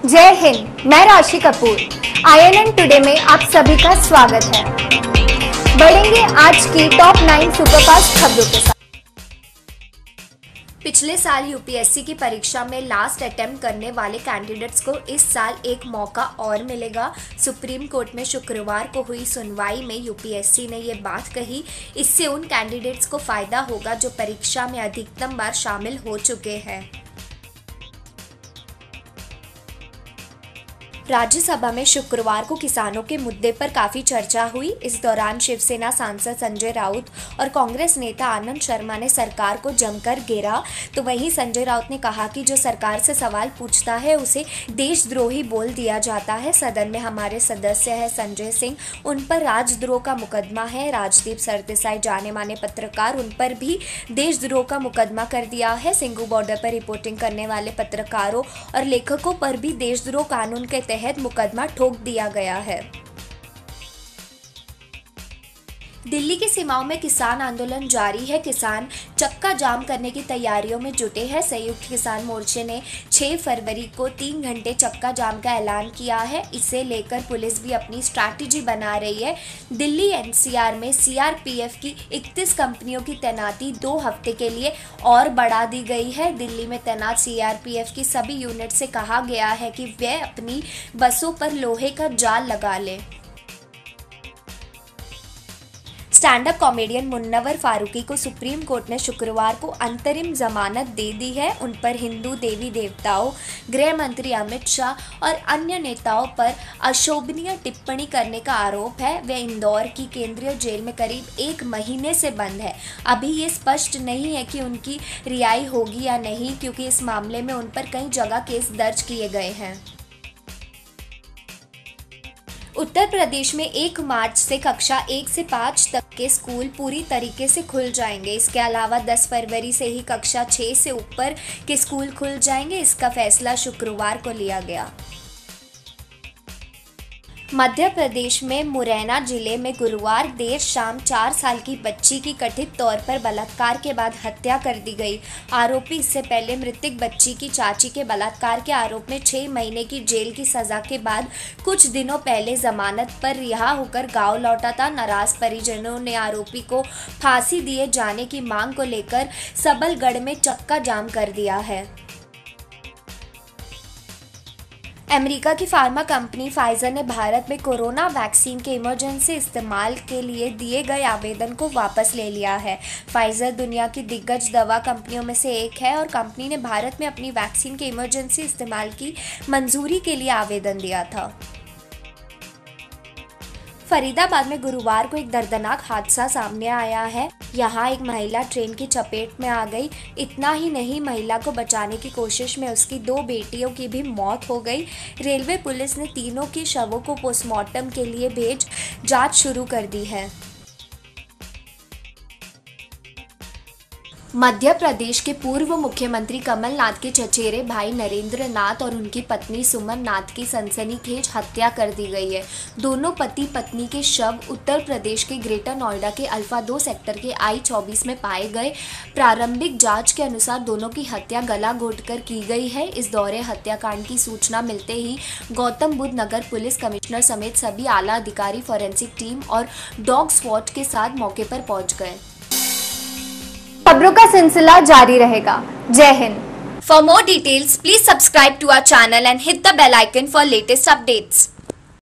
जय हिंद। मैं राशि कपूर INN टुडे में आप सभी का स्वागत है। बढ़ेंगे आज की टॉप 9 सुपरफास्ट खबरों के साथ। पिछले साल यूपीएससी की परीक्षा में लास्ट अटेम्प्ट करने वाले कैंडिडेट्स को इस साल एक मौका और मिलेगा। सुप्रीम कोर्ट में शुक्रवार को हुई सुनवाई में यूपीएससी ने ये बात कही। इससे उन कैंडिडेट्स को फायदा होगा जो परीक्षा में अधिकतम बार शामिल हो चुके हैं। राज्यसभा में शुक्रवार को किसानों के मुद्दे पर काफी चर्चा हुई। इस दौरान शिवसेना सांसद संजय राउत और कांग्रेस नेता आनंद शर्मा ने सरकार को जमकर घेरा। तो वहीं संजय राउत ने कहा कि जो सरकार से सवाल पूछता है उसे देशद्रोही बोल दिया जाता है। सदन में हमारे सदस्य है संजय सिंह, उन पर राजद्रोह का मुकदमा है। राजदीप सरदेसाई जाने माने पत्रकार, उन पर भी देशद्रोह का मुकदमा कर दिया है। सिंघू बॉर्डर पर रिपोर्टिंग करने वाले पत्रकारों और लेखकों पर भी देशद्रोह कानून के तहत मुकदमा ठोक दिया गया है। दिल्ली की सीमाओं में किसान आंदोलन जारी है। किसान चक्का जाम करने की तैयारियों में जुटे हैं। संयुक्त किसान मोर्चे ने 6 फरवरी को 3 घंटे चक्का जाम का ऐलान किया है। इसे लेकर पुलिस भी अपनी स्ट्रैटेजी बना रही है। दिल्ली NCR में CRPF की 31 कंपनियों की तैनाती 2 हफ्ते के लिए और बढ़ा दी गई है। दिल्ली में तैनात CRPF की सभी यूनिट से कहा गया है कि वे अपनी बसों पर लोहे का जाल लगा लें। Stand up comedian Munawar Faruqui को सुप्रीम कोर्ट ने शुक्रवार को अंतरिम जमानत दे दी है। उन पर हिंदू देवी देवताओं, गृह मंत्री अमित शाह और अन्य नेताओं पर अशोभनीय टिप्पणी करने का आरोप है। वे इंदौर की केंद्रीय जेल में करीब 1 महीने से बंद है। अभी ये स्पष्ट नहीं है कि उनकी रिहाई होगी या नहीं, क्योंकि इस मामले में उन पर कई जगह केस दर्ज किए गए हैं। उत्तर प्रदेश में 1 मार्च से कक्षा 1 से 5 तक के स्कूल पूरी तरीके से खुल जाएंगे। इसके अलावा 10 फरवरी से ही कक्षा 6 से ऊपर के स्कूल खुल जाएंगे। इसका फैसला शुक्रवार को लिया गया। मध्य प्रदेश में मुरैना जिले में गुरुवार देर शाम 4 साल की बच्ची की कथित तौर पर बलात्कार के बाद हत्या कर दी गई। आरोपी इससे पहले मृतक बच्ची की चाची के बलात्कार के आरोप में 6 महीने की जेल की सजा के बाद कुछ दिनों पहले जमानत पर रिहा होकर गांव लौटा था। नाराज परिजनों ने आरोपी को फांसी दिए जाने की मांग को लेकर सबलगढ़ में चक्का जाम कर दिया है। अमेरिका की फार्मा कंपनी फाइजर ने भारत में कोरोना वैक्सीन के इमरजेंसी इस्तेमाल के लिए दिए गए आवेदन को वापस ले लिया है। फाइजर दुनिया की दिग्गज दवा कंपनियों में से एक है और कंपनी ने भारत में अपनी वैक्सीन के इमरजेंसी इस्तेमाल की मंजूरी के लिए आवेदन दिया था। फरीदाबाद में गुरुवार को एक दर्दनाक हादसा सामने आया है। यहाँ एक महिला ट्रेन की चपेट में आ गई। इतना ही नहीं, महिला को बचाने की कोशिश में उसकी 2 बेटियों की भी मौत हो गई। रेलवे पुलिस ने तीनों के शवों को पोस्टमार्टम के लिए भेज जांच शुरू कर दी है। मध्य प्रदेश के पूर्व मुख्यमंत्री कमलनाथ के चचेरे भाई नरेंद्र नाथ और उनकी पत्नी सुमन नाथ की सनसनीखेज हत्या कर दी गई है। दोनों पति पत्नी के शव उत्तर प्रदेश के ग्रेटर नोएडा के अल्फा 2 सेक्टर के I-24 में पाए गए। प्रारंभिक जांच के अनुसार दोनों की हत्या गला घोंटकर की गई है। इस दौरे हत्याकांड की सूचना मिलते ही गौतम बुद्ध नगर पुलिस कमिश्नर समेत सभी आला अधिकारी फॉरेंसिक टीम और डॉग स्क्वाड के साथ मौके पर पहुंच गए। खबरों का सिलसिला जारी रहेगा। जय Hind. For more details, please subscribe to our channel and hit the bell icon for latest updates.